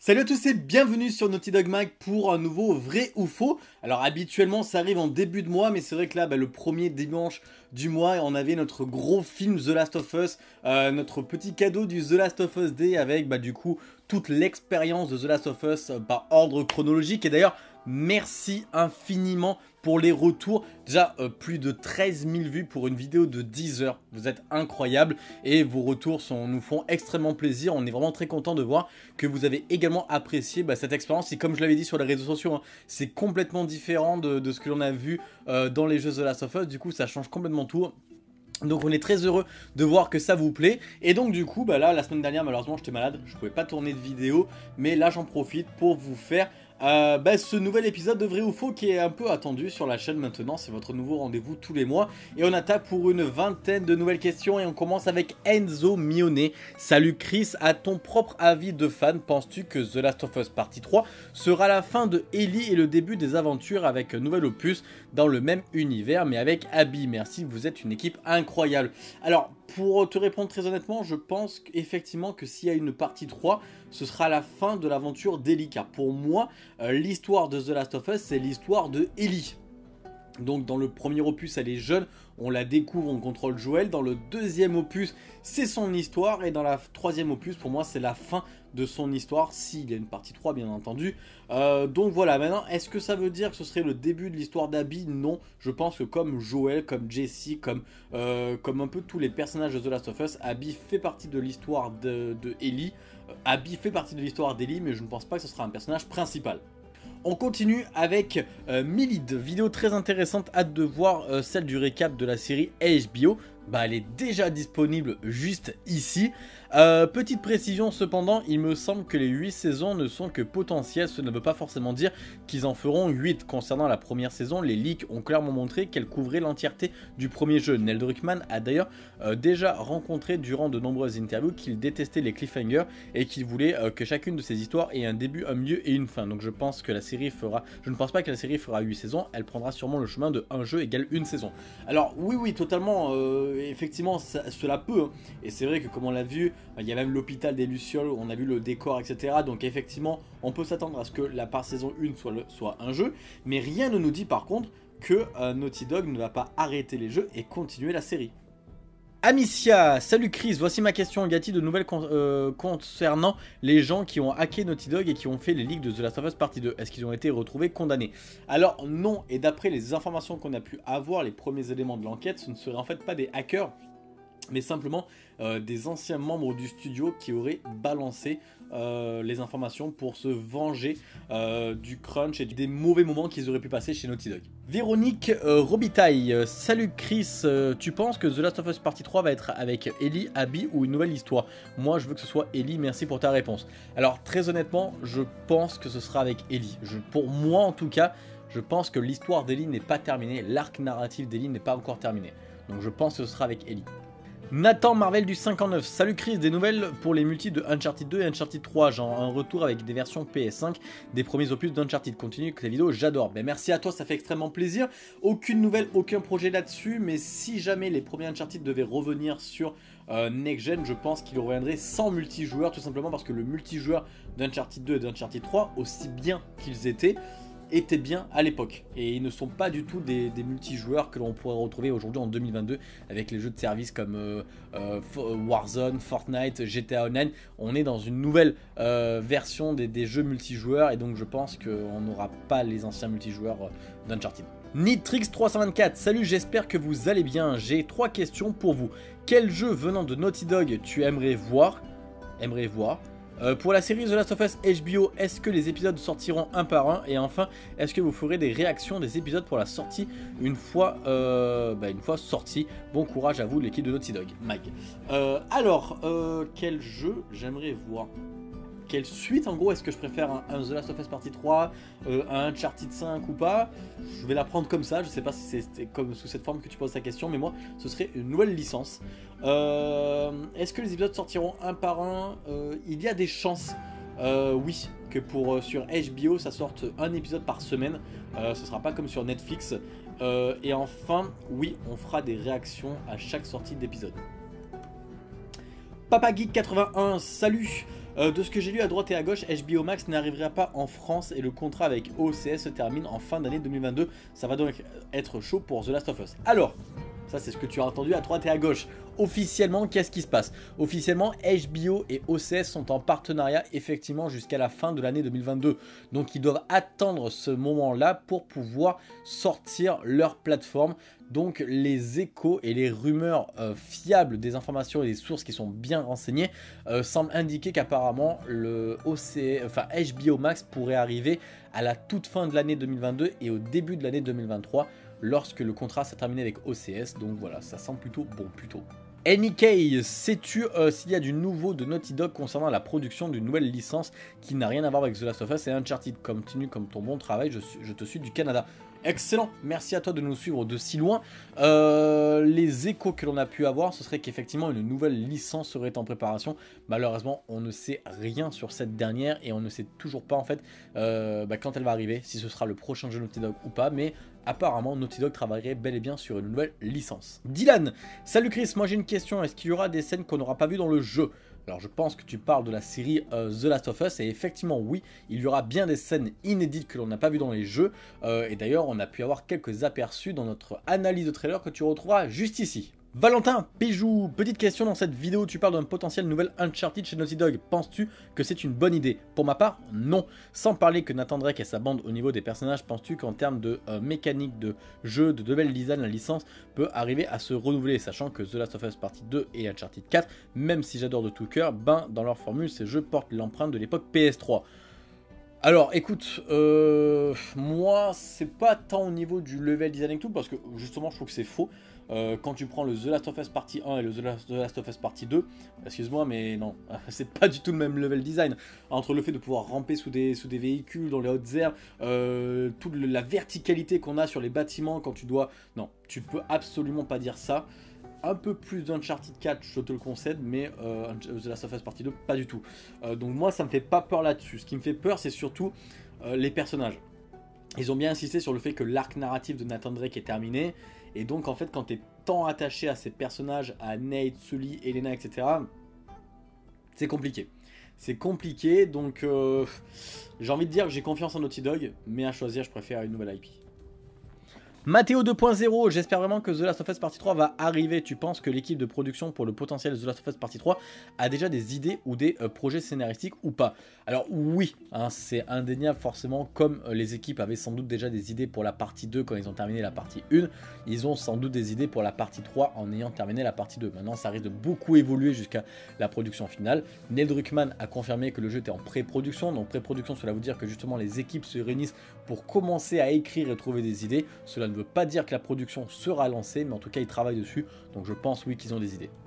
Salut à tous et bienvenue sur Naughty Dog Mag pour un nouveau vrai ou faux. Alors habituellement ça arrive en début de mois, mais c'est vrai que là le premier dimanche du mois on avait notre gros film The Last of Us, notre petit cadeau du The Last of Us Day avec du coup toute l'expérience de The Last of Us par ordre chronologique. Et d'ailleurs merci infiniment pour les retours, déjà plus de 13 000 vues pour une vidéo de 10 heures, vous êtes incroyables et vos retours nous font extrêmement plaisir. On est vraiment très content de voir que vous avez également apprécié cette expérience et comme je l'avais dit sur les réseaux sociaux, c'est complètement différent de ce que l'on a vu dans les jeux The Last of Us, du coup ça change complètement tout. Donc on est très heureux de voir que ça vous plaît. Et donc du coup là la semaine dernière malheureusement j'étais malade, je pouvais pas tourner de vidéo, mais là j'en profite pour vous faire ce nouvel épisode de vrai ou faux qui est un peu attendu sur la chaîne maintenant. C'est votre nouveau rendez-vous tous les mois et on attaque pour une vingtaine de nouvelles questions et on commence avec Enzo Mionnet. Salut Chris, à ton propre avis de fan, penses-tu que The Last of Us partie 3 sera la fin de Ellie et le début des aventures avec un nouvel opus dans le même univers mais avec Abby? Merci, vous êtes une équipe incroyable. Alors pour te répondre très honnêtement, je pense effectivement que s'il y a une partie 3, ce sera la fin de l'aventure d'Ellie. Car pour moi, l'histoire de The Last of Us, c'est l'histoire de Ellie. Donc dans le premier opus, elle est jeune, on la découvre, on contrôle Joel. Dans le deuxième opus, c'est son histoire. Et dans la troisième opus, pour moi, c'est la fin de son histoire, s'il y a une partie 3 bien entendu. Donc voilà, maintenant, est-ce que ça veut dire que ce serait le début de l'histoire d'Abby? Non, je pense que comme Joel, comme Jesse, comme un peu tous les personnages de The Last of Us, Abby fait partie de l'histoire de Ellie. Abby fait partie de l'histoire d'Ellie, mais je ne pense pas que ce sera un personnage principal. On continue avec Milid, vidéo très intéressante, hâte de voir celle du récap de la série HBO. Elle est déjà disponible juste ici. Petite précision cependant, il me semble que les 8 saisons ne sont que potentielles, ce ne veut pas forcément dire qu'ils en feront 8. Concernant la première saison, les leaks ont clairement montré qu'elle couvrait l'entièreté du premier jeu. Neil Druckmann a d'ailleurs déjà rencontré durant de nombreuses interviews qu'il détestait les cliffhangers et qu'il voulait que chacune de ses histoires ait un début, un milieu et une fin. Donc je pense que la série fera, je ne pense pas que la série fera 8 saisons, elle prendra sûrement le chemin de un jeu égale une saison. Alors oui totalement, effectivement cela peut, et c'est vrai que comme on l'a vu, il y a même l'hôpital des Lucioles, on a vu le décor etc. Donc effectivement on peut s'attendre à ce que la part saison 1 soit un jeu, mais rien ne nous dit par contre que Naughty Dog ne va pas arrêter les jeux et continuer la série. Amicia, salut Chris, voici ma question, y a-t-il de nouvelles concernant les gens qui ont hacké Naughty Dog et qui ont fait les leaks de The Last of Us partie 2? Est-ce qu'ils ont été retrouvés condamnés? Alors non, et d'après les informations qu'on a pu avoir, les premiers éléments de l'enquête, ce ne seraient en fait pas des hackers, mais simplement des anciens membres du studio qui auraient balancé les informations pour se venger du crunch et des mauvais moments qu'ils auraient pu passer chez Naughty Dog. Véronique Robitaille, salut Chris, tu penses que The Last of Us Partie 3 va être avec Ellie, Abby ou une nouvelle histoire? Moi je veux que ce soit Ellie, merci pour ta réponse. Alors très honnêtement, je pense que ce sera avec Ellie. Pour moi en tout cas, je pense que l'histoire d'Ellie n'est pas terminée, l'arc narratif d'Ellie n'est pas encore terminé. Donc je pense que ce sera avec Ellie. Nathan Marvel du 59, salut Chris, des nouvelles pour les multis de Uncharted 2 et Uncharted 3, genre un retour avec des versions PS5 des premiers opus d'Uncharted. Continue avec les vidéos, j'adore. Merci à toi, ça fait extrêmement plaisir. Aucune nouvelle, aucun projet là-dessus, mais si jamais les premiers Uncharted devaient revenir sur Next Gen, je pense qu'ils reviendraient sans multijoueur, tout simplement parce que le multijoueur d'Uncharted 2 et d'Uncharted 3, aussi bien qu'ils étaient bien à l'époque, et ils ne sont pas du tout des multijoueurs que l'on pourrait retrouver aujourd'hui en 2022 avec les jeux de service comme Warzone, Fortnite, GTA Online. On est dans une nouvelle version des jeux multijoueurs et donc je pense qu'on n'aura pas les anciens multijoueurs d'Uncharted. Nitrix324, salut, j'espère que vous allez bien. J'ai 3 questions pour vous. Quel jeu venant de Naughty Dog tu aimerais voir? Pour la série The Last of Us HBO, est-ce que les épisodes sortiront un par un? Et enfin, est-ce que vous ferez des réactions des épisodes pour la sortie une fois sortis? Bon courage à vous, l'équipe de Naughty Dog. Mag. Quel jeu j'aimerais voir? Quelle suite en gros? Est-ce que je préfère un The Last of Us Partie 3, un Uncharted 5 ou pas? Je vais la prendre comme ça, je sais pas si c'est comme sous cette forme que tu poses ta question, mais moi ce serait une nouvelle licence. Est-ce que les épisodes sortiront un par un? Il y a des chances, oui, que sur HBO ça sorte un épisode par semaine, ce sera pas comme sur Netflix. Et enfin, oui, on fera des réactions à chaque sortie d'épisode. PapaGeek81, salut. De ce que j'ai lu à droite et à gauche, HBO Max n'arrivera pas en France et le contrat avec OCS se termine en fin d'année 2022. Ça va donc être chaud pour The Last of Us. Alors, ça c'est ce que tu as entendu à droite et à gauche. Officiellement, qu'est-ce qui se passe? Officiellement, HBO et OCS sont en partenariat effectivement jusqu'à la fin de l'année 2022. Donc ils doivent attendre ce moment-là pour pouvoir sortir leur plateforme. Donc les échos et les rumeurs fiables des informations et des sources qui sont bien renseignées semblent indiquer qu'apparemment le HBO Max pourrait arriver à la toute fin de l'année 2022 et au début de l'année 2023 lorsque le contrat s'est terminé avec OCS. Donc voilà, ça sent plutôt bon, plutôt. NK, sais-tu s'il y a du nouveau de Naughty Dog concernant la production d'une nouvelle licence qui n'a rien à voir avec The Last of Us et Uncharted? Continue comme ton bon travail, je te suis du Canada. Excellent, merci à toi de nous suivre de si loin. Les échos que l'on a pu avoir, ce serait qu'effectivement une nouvelle licence serait en préparation. Malheureusement, on ne sait rien sur cette dernière et on ne sait toujours pas en fait quand elle va arriver, si ce sera le prochain jeu Naughty Dog ou pas, mais apparemment Naughty Dog travaillerait bel et bien sur une nouvelle licence. Dylan, salut Chris, moi j'ai une question, est-ce qu'il y aura des scènes qu'on n'aura pas vues dans le jeu? Alors je pense que tu parles de la série The Last of Us et effectivement oui, il y aura bien des scènes inédites que l'on n'a pas vues dans les jeux et d'ailleurs on a pu avoir quelques aperçus dans notre analyse de trailer que tu retrouveras juste ici. Valentin Péjou, petite question, dans cette vidéo tu parles d'un potentiel nouvel Uncharted chez Naughty Dog, penses-tu que c'est une bonne idée? Pour ma part, non. Sans parler que Nathan Drake et sa bande au niveau des personnages, penses-tu qu'en termes de mécanique de jeu, de level design, la licence peut arriver à se renouveler, sachant que The Last of Us Partie 2 et Uncharted 4, même si j'adore de tout cœur, dans leur formule, ces jeux portent l'empreinte de l'époque PS3. Alors écoute, moi c'est pas tant au niveau du level design et tout, parce que justement je trouve que c'est faux. Quand tu prends le The Last of Us Partie 1 et le The Last of Us Partie 2, excuse-moi mais non, c'est pas du tout le même level design. Entre le fait de pouvoir ramper sous des véhicules dans les hautes herbes, toute la verticalité qu'on a sur les bâtiments quand tu dois... Non, tu peux absolument pas dire ça. Un peu plus d'Uncharted 4, je te le concède, mais The Last of Us Partie 2, pas du tout. Donc moi, ça me fait pas peur là-dessus. Ce qui me fait peur, c'est surtout les personnages. Ils ont bien insisté sur le fait que l'arc narratif de Nathan Drake est terminé. Et donc, en fait, quand tu es tant attaché à ces personnages, à Nate, Sully, Elena, etc., c'est compliqué. C'est compliqué, donc j'ai envie de dire que j'ai confiance en Naughty Dog, mais à choisir, je préfère une nouvelle IP. Mathéo 2.0, j'espère vraiment que The Last of Us Partie 3 va arriver. Tu penses que l'équipe de production pour le potentiel The Last of Us Partie 3 a déjà des idées ou des projets scénaristiques ou pas? Alors oui, hein, c'est indéniable forcément, comme les équipes avaient sans doute déjà des idées pour la partie 2 quand ils ont terminé la partie 1, ils ont sans doute des idées pour la partie 3 en ayant terminé la partie 2. Maintenant ça risque de beaucoup évoluer jusqu'à la production finale. Neil Druckmann a confirmé que le jeu était en pré-production, donc pré-production cela veut dire que justement les équipes se réunissent pour commencer à écrire et trouver des idées. Cela ne veut pas dire que la production sera lancée, mais en tout cas ils travaillent dessus, donc je pense oui qu'ils ont des idées.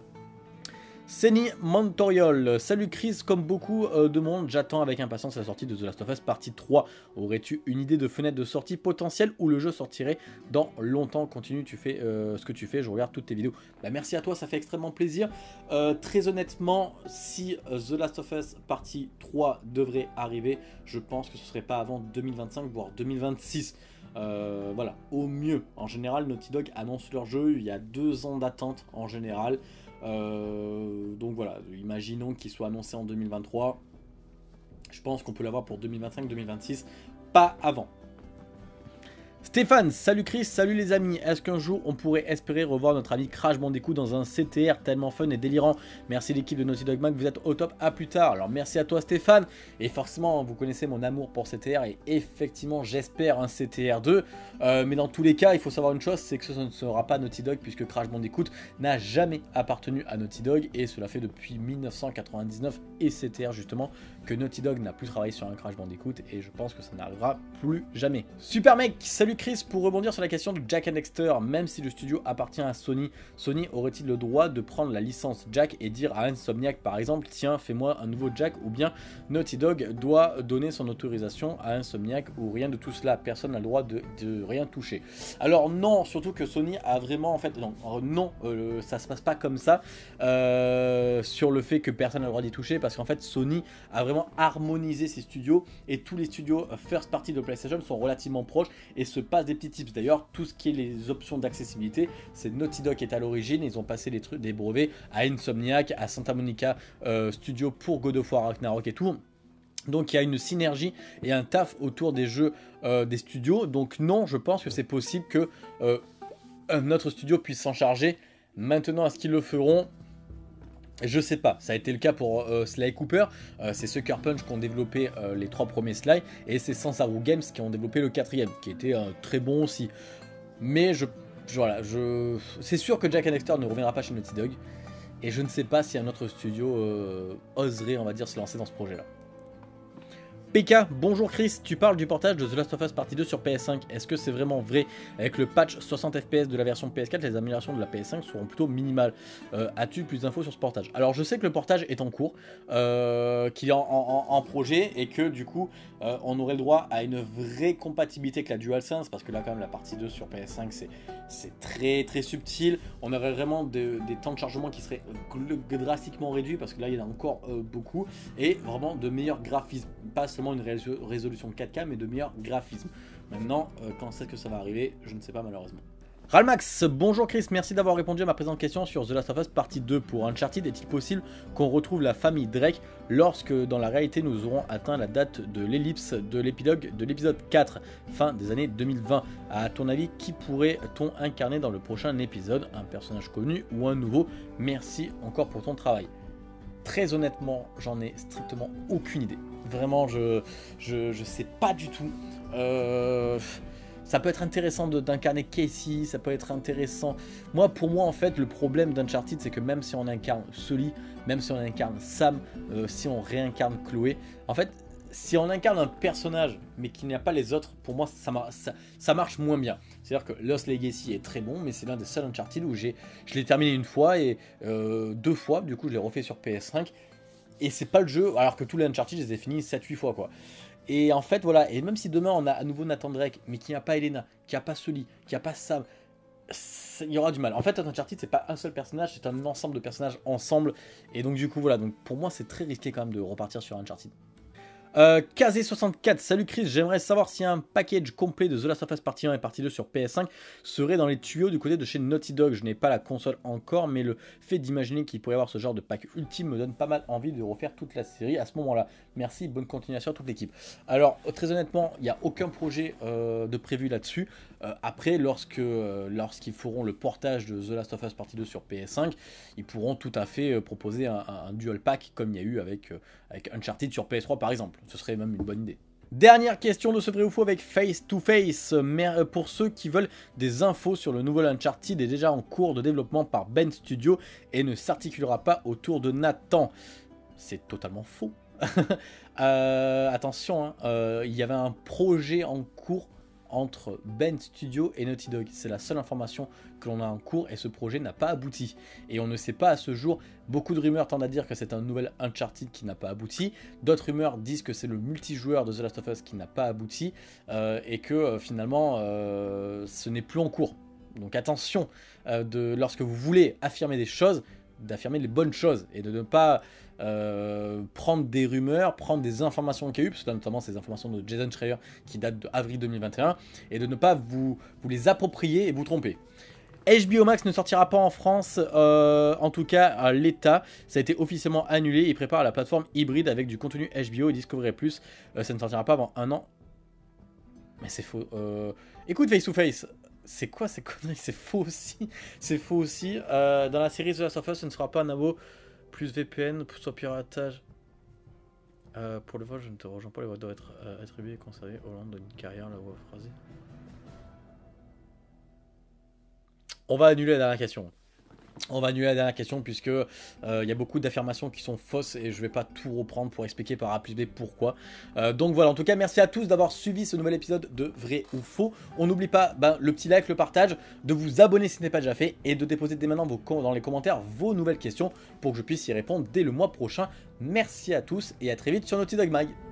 Seni Montoriol, salut Chris, comme beaucoup de monde, j'attends avec impatience la sortie de The Last of Us Partie 3. Aurais-tu une idée de fenêtre de sortie potentielle où le jeu sortirait dans longtemps? Continue, tu fais ce que tu fais, je regarde toutes tes vidéos. Bah, merci à toi, ça fait extrêmement plaisir. Très honnêtement, si The Last of Us Partie 3 devrait arriver, je pense que ce serait pas avant 2025, voire 2026. Voilà, au mieux. En général, Naughty Dog annonce leur jeu, il y a 2 ans d'attente en général. Donc voilà, imaginons qu'il soit annoncé en 2023. Je pense qu'on peut l'avoir pour 2025-2026, pas avant. Stéphane, salut Chris, salut les amis. Est-ce qu'un jour on pourrait espérer revoir notre ami Crash Bandicoot dans un CTR tellement fun et délirant? Merci l'équipe de Naughty Dog Mag, vous êtes au top, à plus tard. Alors merci à toi Stéphane, et forcément vous connaissez mon amour pour CTR et effectivement j'espère un CTR 2, mais dans tous les cas il faut savoir une chose, c'est que ce ne sera pas Naughty Dog puisque Crash Bandicoot n'a jamais appartenu à Naughty Dog et cela fait depuis 1999 et CTR justement que Naughty Dog n'a plus travaillé sur un Crash Bandicoot et je pense que ça n'arrivera plus jamais. Super mec, salut Chris, pour rebondir sur la question de Jak and Daxter, même si le studio appartient à Sony, Sony aurait-il le droit de prendre la licence Jak et dire à Insomniac par exemple, tiens fais-moi un nouveau Jak, ou bien Naughty Dog doit donner son autorisation à Insomniac, ou rien de tout cela, personne n'a le droit de rien toucher? Alors non, surtout que Sony a vraiment en fait, non, ça se passe pas comme ça sur le fait que personne n'a le droit d'y toucher, parce qu'en fait Sony a vraiment harmonisé ses studios et tous les studios first party de PlayStation sont relativement proches et se se passent des petits tips. D'ailleurs, tout ce qui est les options d'accessibilité, c'est Naughty Dog qui est à l'origine. Ils ont passé les trucs, des brevets à Insomniac, à Santa Monica Studio pour God of War Ragnarok et tout. Donc il y a une synergie et un taf autour des jeux des studios. Donc non, je pense que c'est possible que notre studio puisse s'en charger. Maintenant, est-ce qu'ils le feront ? Je sais pas, ça a été le cas pour Sly Cooper, c'est Sucker Punch qui ont développé les 3 premiers Sly, et c'est Sansaru Games qui ont développé le 4ème, qui était très bon aussi. Mais c'est sûr que Jack and Dexter ne reviendra pas chez Naughty Dog, et je ne sais pas si un autre studio oserait, on va dire, se lancer dans ce projet-là. PK, bonjour Chris, tu parles du portage de The Last of Us Partie 2 sur PS5, est-ce que c'est vraiment vrai? Avec le patch 60 FPS de la version PS4, les améliorations de la PS5 seront plutôt minimales. As-tu plus d'infos sur ce portage? Alors je sais que le portage est en cours, qu'il est en projet, et que du coup on aurait le droit à une vraie compatibilité avec la DualSense, parce que là quand même la partie 2 sur PS5 c'est très très subtil, on aurait vraiment des temps de chargement qui seraient drastiquement réduits, parce que là il y en a encore beaucoup, et vraiment de meilleurs graphismes, pas seulement une résolution 4K, mais de meilleurs graphismes. Maintenant, quand est-ce que ça va arriver, je ne sais pas malheureusement. Ralmax, bonjour Chris, merci d'avoir répondu à ma présente question sur The Last of Us Partie 2 pour Uncharted. Est-il possible qu'on retrouve la famille Drake lorsque dans la réalité nous aurons atteint la date de l'ellipse de l'épilogue de l'épisode 4, fin des années 2020? À ton avis, qui pourrait-on incarner dans le prochain épisode? Un personnage connu ou un nouveau? Merci encore pour ton travail. Très honnêtement, j'en ai strictement aucune idée. Vraiment, je sais pas du tout. Ça peut être intéressant d'incarner Casey, ça peut être intéressant. Pour moi, en fait, le problème d'Uncharted, c'est que même si on incarne Sully, même si on incarne Sam, si on réincarne Chloé, en fait, si on incarne un personnage, mais qu'il n'y a pas les autres, pour moi, ça marche moins bien. C'est-à-dire que Lost Legacy est très bon, mais c'est l'un des seuls Uncharted où je l'ai terminé une fois et 2 fois, du coup, je l'ai refait sur PS5. Et c'est pas le jeu, alors que tous les Uncharted, je les ai finis 7-8 fois, quoi. Et en fait, voilà, et même si demain on a à nouveau Nathan Drake, mais qu'il n'y a pas Elena, qu'il n'y a pas Sully, qu'il n'y a pas Sam, il y aura du mal. En fait, Uncharted, c'est pas un seul personnage, c'est un ensemble de personnages ensemble. Et donc, du coup, voilà, donc pour moi, c'est très risqué quand même de repartir sur Uncharted. KZ64, salut Chris, j'aimerais savoir si un package complet de The Last of Us Partie 1 et Partie 2 sur PS5 serait dans les tuyaux du côté de chez Naughty Dog. Je n'ai pas la console encore, mais le fait d'imaginer qu'il pourrait y avoir ce genre de pack ultime me donne pas mal envie de refaire toute la série à ce moment-là. Merci, bonne continuation à toute l'équipe. Alors, très honnêtement, il n'y a aucun projet de prévu là-dessus. Après, lorsqu'ils feront le portage de The Last of Us Partie 2 sur PS5, ils pourront tout à fait proposer un dual pack comme il y a eu avec Uncharted sur PS3 par exemple. Ce serait même une bonne idée. Dernière question de ce vrai ou faux avec Face to Face. Mais pour ceux qui veulent des infos sur le nouvel Uncharted, est déjà en cours de développement par Ben Studio et ne s'articulera pas autour de Nathan. C'est totalement faux. Attention, il y avait un projet en cours entre Ben Studio et Naughty Dog. C'est la seule information que l'on a en cours et ce projet n'a pas abouti. Et on ne sait pas à ce jour, beaucoup de rumeurs tendent à dire que c'est un nouvel Uncharted qui n'a pas abouti. D'autres rumeurs disent que c'est le multijoueur de The Last of Us qui n'a pas abouti et que finalement ce n'est plus en cours. Donc attention, lorsque vous voulez affirmer des choses, d'affirmer les bonnes choses et de ne pas prendre des rumeurs, prendre des informations qu'il y a eu, parce que notamment ces informations de Jason Schreier qui datent de avril 2021, et de ne pas vous les approprier et vous tromper. HBO Max ne sortira pas en France, en tout cas à l'État, ça a été officiellement annulé. Il prépare la plateforme hybride avec du contenu HBO et Discovery+. Ça ne sortira pas avant 1 an. Mais c'est faux. Écoute Face to Face, c'est quoi ces conneries? C'est faux aussi. C'est faux aussi. Dans la série The Last of Us, ce ne sera pas un abo plus VPN, soit piratage. Pour le vol, je ne te rejoins pas. Les voix doivent être attribuées et conservées au long d'une carrière. La voix phrasée. On va annuler la dernière question. On va annuler la dernière question puisque il y a beaucoup d'affirmations qui sont fausses et je ne vais pas tout reprendre pour expliquer par A plus B pourquoi. Donc voilà, en tout cas merci à tous d'avoir suivi ce nouvel épisode de Vrai ou Faux. On n'oublie pas le petit like, le partage, de vous abonner si ce n'est pas déjà fait et de déposer dès maintenant dans les commentaires vos nouvelles questions pour que je puisse y répondre dès le mois prochain. Merci à tous et à très vite sur Naughty Dog Mag.